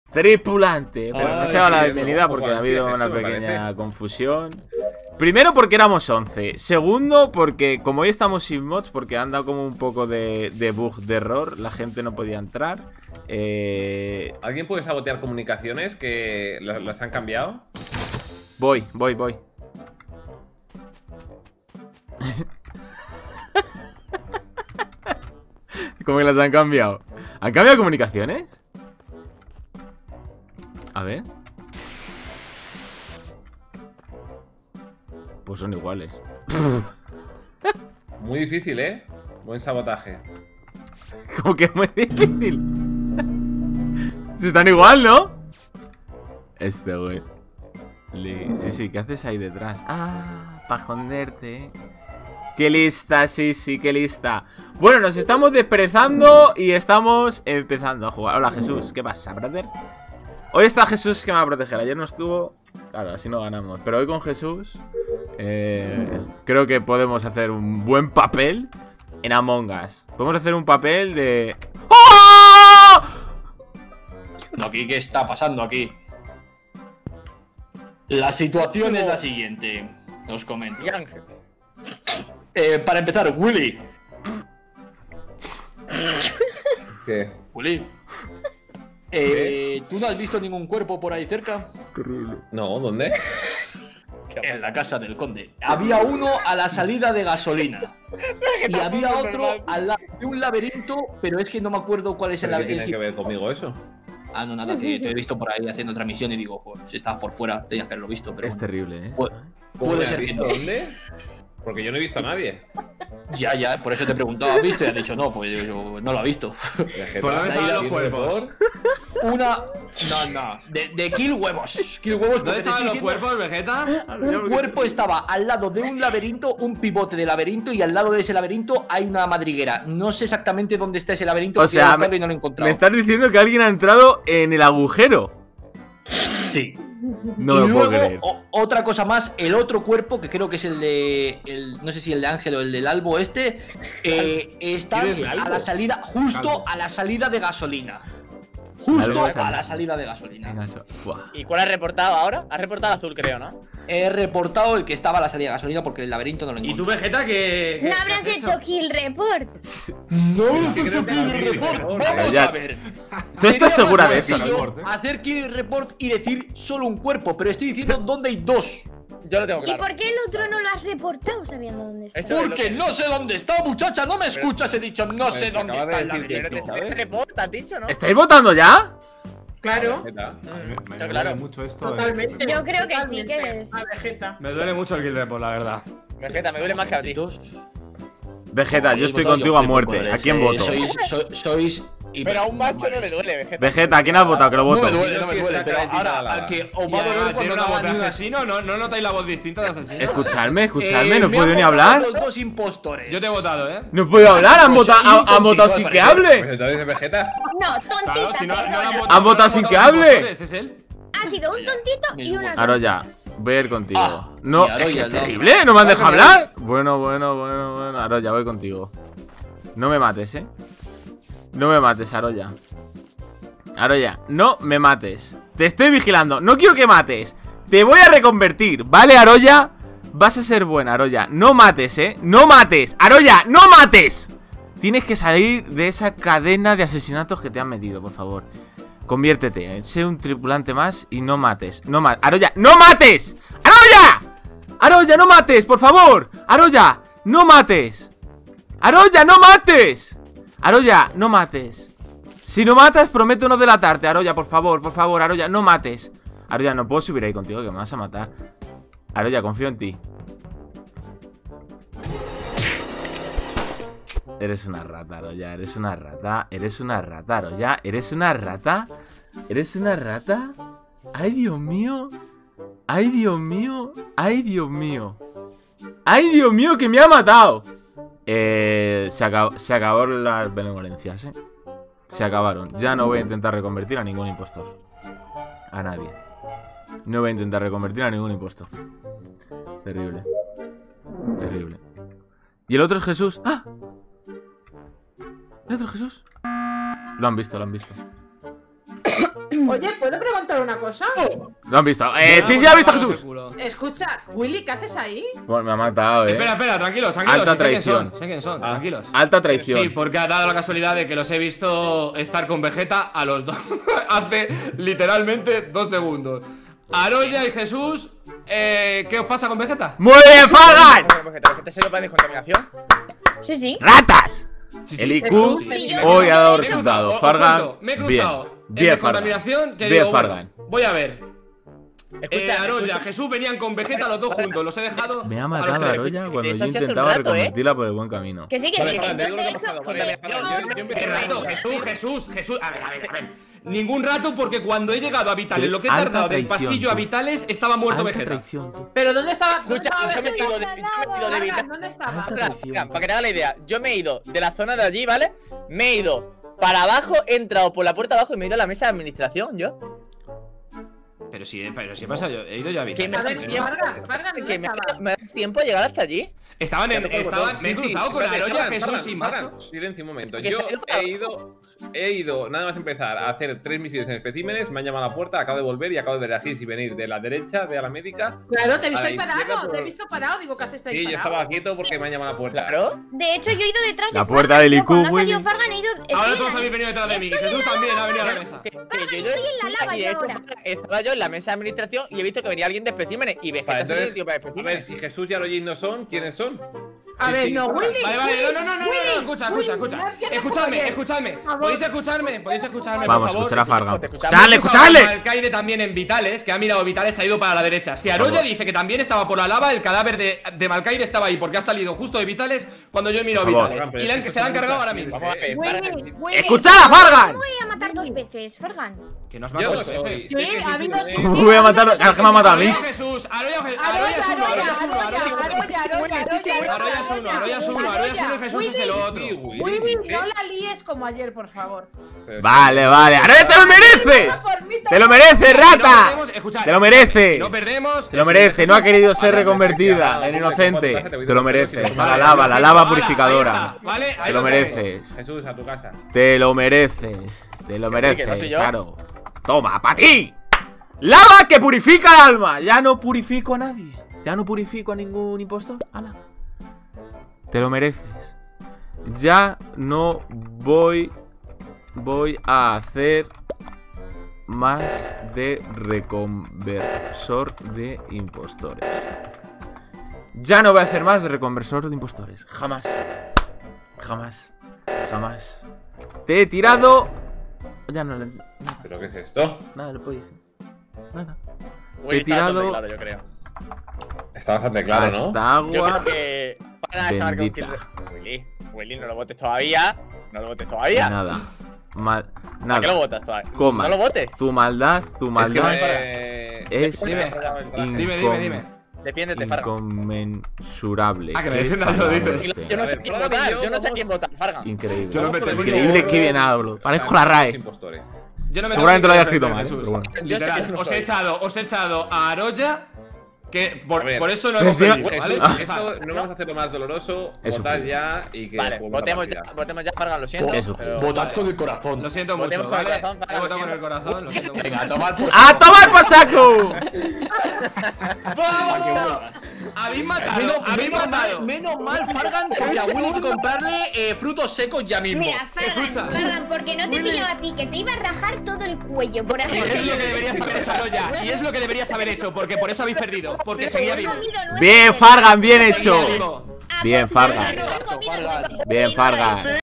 Tripulante. Pero no se ha dado la bienvenida porque ha habido una pequeña confusión. Primero porque éramos 11. Segundo porque como hoy estamos sin mods, porque han dado como un poco de bug, de error, la gente no podía entrar. ¿Alguien puede sabotear comunicaciones que las han cambiado? Voy. ¿Cómo que las han cambiado? ¿Han cambiado comunicaciones? A ver. Pues son iguales. Muy difícil, ¿eh? Buen sabotaje. Como que es muy difícil. Si están igual, ¿no? Este, güey. Sí, ¿qué haces ahí detrás? Ah, pa' joderte. Qué lista, sí, qué lista. Bueno, nos estamos desperezando y estamos empezando a jugar. Hola, Jesús, ¿qué pasa, brother? Hoy está Jesús que me va a proteger. Ayer no estuvo. Claro, así no ganamos. Pero hoy con Jesús creo que podemos hacer un buen papel en Among Us. Podemos hacer un papel de... ¡Oh! Aquí, ¿qué está pasando aquí? La situación es la siguiente. Os comento. Para empezar, Willy. ¿Qué? Willy. ¿Tú no has visto ningún cuerpo por ahí cerca? No, ¿dónde? En la casa del conde. Había uno a la salida de gasolina. Y había otro al lado de un laberinto, pero es que no me acuerdo cuál es el ¿Qué tiene laberinto. que ver conmigo eso? Ah, no, nada, que te he visto por ahí haciendo otra misión y digo, joder, si estabas por fuera, tenías que haberlo visto, pero Es bueno. terrible, ¿eh? Puede ser que no. ¿Dónde? Porque yo no he visto a nadie. Ya, por eso te he preguntado, ¿has visto? Y has dicho, no, pues yo no lo he visto. ¿Por dónde estaban los cuerpos? Una... No, de kill huevos. Kill huevos. ¿Dónde estaban los cuerpos, Vegeta? Un cuerpo estaba al lado de un laberinto, un pivote de laberinto, y al lado de ese laberinto hay una madriguera. No sé exactamente dónde está ese laberinto, o sea, y no lo he encontrado. me estás diciendo que alguien ha entrado en el agujero. Sí. No y lo luego, puedo creer. Otra cosa más, el otro cuerpo, que creo que es el de... no sé si el de Ángel o el del Albo está a la salida, justo a la salida de gasolina. Justo a la salida de gasolina. ¿Y cuál has reportado ahora? Has reportado el azul, creo, ¿no? He reportado el que estaba a la salida de gasolina porque el laberinto no lo encontré. ¿Y tú, Vegeta, qué ¿No habrás hecho kill report? No habrás hecho kill report. Vamos a ver. ¿Tú estás segura de Sería eso? más sencillo hacer kill report y decir solo un cuerpo, pero estoy diciendo dónde hay dos. Yo lo tengo ¿Y claro. por qué el otro no lo has reportado sabiendo dónde está? Eso es lo Porque que- no sé dónde está, muchacha, no me escuchas, he dicho no sé dónde acaba está de el decir que laberinto. Pero te report, has dicho, ¿no? ¿Estáis votando ya? Claro, Me Está duele claro. mucho esto. totalmente. Yo creo que sí, totalmente. que es. A Vegeta. Me duele mucho el kill report, la verdad. Vegeta, me duele más que a ti. Vegeta, yo estoy contigo a muerte. ¿A quién voto? Sois Pero a un macho no le duele, Vegeta. Vegeta, ¿a quién has votado? Que lo No voto. me duele, pero ahora al que os va a doler ¿Tiene cuando una no voz haga de ni una- asesino? ¿No notáis la voz distinta de asesino? Escuchadme, no me he han podido ni votado hablar. Los dos impostores. Yo te he votado, ¿eh? No he podido hablar, han Pues votado, sí, han votado sin contigo, que al parecer. hable. Pues entonces Vegeta. No, Claro, tontita. si no lo han perdona. votado. Han votado sin que hable. impostores, ¿es él? Ha sido un tontito y una Aroya, voy a ir contigo. Ah, No, y Aroya, es que es no. terrible, no me han dejado hablar. Bueno. Aroya, voy contigo. No me mates, No me mates, Aroya. Aroya, no me mates. Te estoy vigilando, no quiero que mates. Te voy a reconvertir, ¿vale, Aroya? Vas a ser buena, Aroya. No mates, no mates. Aroya, no mates. Tienes que salir de esa cadena de asesinatos que te han metido, por favor. Conviértete, sé un tripulante más y no mates. No mates. Aroya, ¡no mates! ¡Aroya! ¡Aroya, no mates, por favor! ¡Aroya, no mates! ¡Aroya, no mates! ¡Aroya, no mates! Si no matas, prometo no delatarte, Aroya, por favor, Aroya, no mates. Aroya, no puedo subir ahí contigo, que me vas a matar. Aroya, confío en ti. Eres una rata, Aroya, eres una rata. Eres una rata, Aroya, eres una rata. ¿Eres una rata? ¡Ay, Dios mío! ¡Ay, Dios mío! ¡Ay, Dios mío! ¡Ay, Dios mío, que me ha matado! Se acabaron las benevolencias, Se acabaron. Ya no voy a intentar reconvertir a ningún impostor. A nadie. No voy a intentar reconvertir a ningún impostor. Terrible. Terrible. ¿Y el otro es Jesús? ¡Ah! ¿El otro es Jesús? Lo han visto, lo han visto. Oye, ¿puedo preguntar una cosa? ¿Lo han visto? Sí, lo ha visto Jesús. Escucha, Willy, ¿qué haces ahí? Bueno, me ha matado, Espera, tranquilos. Alta Sé traición. quién son, tranquilos. Alta traición. Sí, porque ha dado la casualidad de que los he visto estar con Vegeta a los dos. Hace literalmente 2 segundos. Aroya y Jesús, ¿qué os pasa con Vegeta? ¡Muy bien, Fargan! ¿Vegeta se lo para descontaminación? Sí. ¡Ratas! Sí, El IQ Sí, hoy ha dado Me he resultado. cruzado, Fargan, me he bien. cruzado. Bien, En descontaminación, te Bien, digo, Fargan. bueno, voy a ver. Escucha, Aroya, Jesús venían con Vegeta los dos juntos. Los he dejado. Me ha a los matado tres. Aroya cuando Eso yo hace un intentaba rato, reconvertirla por el buen camino. Que sí, que Vale, sí. vale, que digo lo que ha de pasado, hecho, vale. Yo ¿Qué empecé rato? Jesús. A ver. Ningún rato porque cuando he llegado a Vitales, lo que he Alta tardado del traición, pasillo a tú. Vitales, estaba muerto Alta Vegeta. traición, tú. ¿Pero dónde estaba? Escucha, yo me he ido de Fargan, Vitales. ¿dónde estaba? Alta Para traición. que te haga la idea, yo me he ido de la zona de allí, ¿vale? Me he ido para abajo, he entrado por la puerta abajo y me he ido a la mesa de administración, yo. Pero sí he pasado yo. He ido yo a Que Vitales. A ver, tiempo. Fargan, ¿dónde Que me estaba? da tiempo a llegar hasta allí. Me he cruzado con Aroya, Jesús y Macho. Silencio un momento. Que Yo se ha ido para he ido, nada más empezar, a hacer 3 misiones en especímenes. Me han llamado a la puerta, acabo de volver y acabo de ver así si venir de la derecha, de a la médica. Claro, te he visto A la ahí izquierda, parado, por- te he visto parado, digo, ¿qué haces ahí Sí, yo parado? estaba quieto porque me han llamado a la puerta. Claro. De hecho, yo he ido detrás de La Fargan. puerta del Yo, IQ, cuando ha salido Willy. Fargan, he ido. Ahora estoy todos en habéis venido detrás de mí. estoy Jesús en la también ha lava venido a la ahora. mesa. Que yo estoy en la lava y yo de hecho, ahora. estaba yo en la mesa de administración y he visto que venía alguien de especímenes y Vegeta Vale, se dio el entonces, tío para a ver, especímenes. si Jesús y Aroyin no son, ¿quiénes son? A Sí, ver, sí, no, Fargan. Willy. Vale, no, Willy, escucha. Willy, no empieces Escuchadme. por favor. ¿Podéis escucharme, Vamos a por favor? escuchar a Fargan. Te ¡Escuchadle, escuchamos. escuchadle! Alcaide también en Vitales, que ha mirado Vitales, se ha ido para la derecha. Si Aroya favor. dice que también estaba por la lava, el cadáver de Malcaide estaba ahí, porque ha salido justo de Vitales cuando yo he mirado Por favor. Vitales. Y se la han cargado ahora mismo. Vamos a ver, Willy, Willy. ¡Escuchad a Fargan! Voy a matar 2 veces, Fargan. Que nos Yo mató no 8 soy. veces. Sí, ha habido ¿Cómo voy a matar? ¿Sabes que me ha matado a mí? Aroya Jesús, Aroya es uno, Aroya es uno, y Jesús es el otro. Willy, no la líes como ayer, por favor. Vale. ¡Aroya, te lo mereces! ¡Te lo mereces, rata! ¡Te lo mereces! No perdemos. Se lo merece, no ha querido ser reconvertida en inocente. Te lo mereces. A la lava purificadora. Vale, Te lo mereces. Jesús, a tu casa. Te lo mereces. Te lo que no soy mereces, yo. Aro. Toma, para ti. Lava que purifica el alma. Ya no purifico a nadie. Ya no purifico a ningún impostor. ¡Hala! Te lo mereces. Ya no voy a hacer más de reconversor de impostores. Ya no voy a hacer más de reconversor de impostores. Jamás. Te he tirado. Ya no le. ¿Pero qué es esto? Nada le puedo decir. Nada. Willy Te he está bastante tirado claro, yo creo. Está bastante claro, ¿no? hasta Yo agua. creo que para saber con Bendita. Willy, no lo votes todavía. No lo votes todavía. Nada. ¿Para qué lo Nada. votas todavía? Coma. No lo votes. Tu maldad es Dime. Defiéndete, Fargan. inconmensurable. Ah, que me Qué defiendas yo, palabra dices. este. Yo no A sé ver, quién Fargan y votar. yo Yo no sé vamos- quién votar, Fargan. Increíble. Yo no me Increíble que bien hablo. Parezco la RAE. Impostores. Yo no me Seguramente lo tengo haya que escrito defender, mal, Jesús. pero bueno. Yo sé Literal, que no os soy. he echado a Aroya. Que por A ver. eso no Pero hemos si- perdido, Jesús, ¿vale? esto no vamos a hacerlo más doloroso. Eso Votad fue. ya y que Vale, juguemos la votemos ya, Fargan, lo siento. Eso fue. pero- Votad con el corazón. Lo siento Votemos mucho, con el ¿vale? corazón, Fargan, He lo votado con el siento. corazón, lo siento mucho. Venga, a tomar por ¡A tomar por saco! ¡Vamos! Habéis matado. Menos mal, Fargan, porque a Willy hay que comprarle frutos secos ya mismo. Mira, Fargan, porque no te pillo a ti, que te iba a rajar todo el cuello por Y haber es lo que deberías haber hecho, Aroya. Y es lo que deberías haber hecho, porque por eso habéis perdido. Porque seguía vivo. Bien, Fargan, bien hecho. Seguía vivo. Bien, Fargan. Fargan. Bien, Fargan.